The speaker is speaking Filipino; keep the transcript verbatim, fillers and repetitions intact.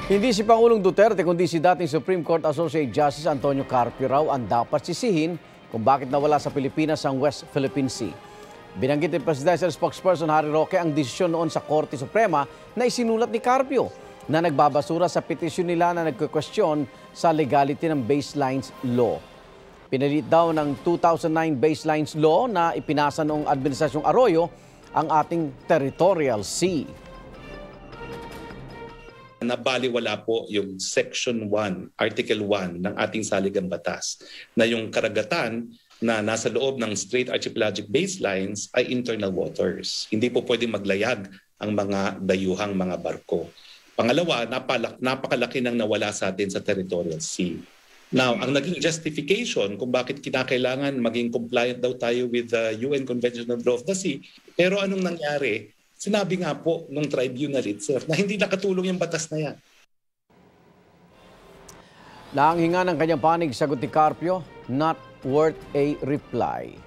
Hindi si Pangulong Duterte kundi si dating Supreme Court Associate Justice Antonio Carpio raw ang dapat sisihin kung bakit nawala sa Pilipinas ang West Philippine Sea. Binanggit ni Presidential Spokesperson Harry Roque ang desisyon noon sa Korte Suprema na isinulat ni Carpio na nagbabasura sa petisyon nila na nagkukwestiyon sa legality ng Baselines Law. Pinalit daw ng two thousand nine Baselines Law na ipinasa noong Administrasyong Arroyo ang ating territorial sea. Nabaliwala po yung Section one, Article one ng ating saligang batas na yung karagatan na nasa loob ng Strait Archipelagic Baselines ay internal waters. Hindi po pwedeng maglayag ang mga dayuhang mga barko. Pangalawa, napalak, napakalaki nang nawala sa atin sa territorial sea. Now, ang naging justification kung bakit kinakailangan maging compliant daw tayo with the U N Convention on the Law of the Sea, pero anong nangyari? Sinabi nga po nung tribunal itself na hindi nakatulong yung batas na yan. Naanghinga ng kanyang panig, sagot ni Carpio, not worth a reply.